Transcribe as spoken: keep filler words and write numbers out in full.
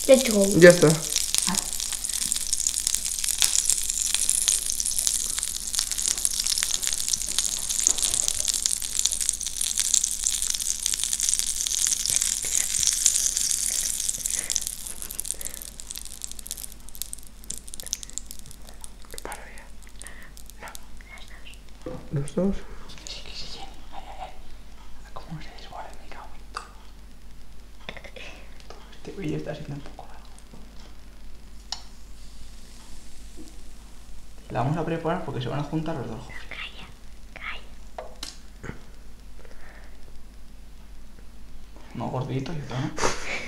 Let's go. Ya está. Los dos. Sí, que sí, sí. Ay, ay, ay. ¿Cómo se desborde? Me cago en todo. Este vídeo está siendo un poco largo. La vamos a preparar porque se van a juntar los dos. Calla, calla. No gordito y todo, ¿no?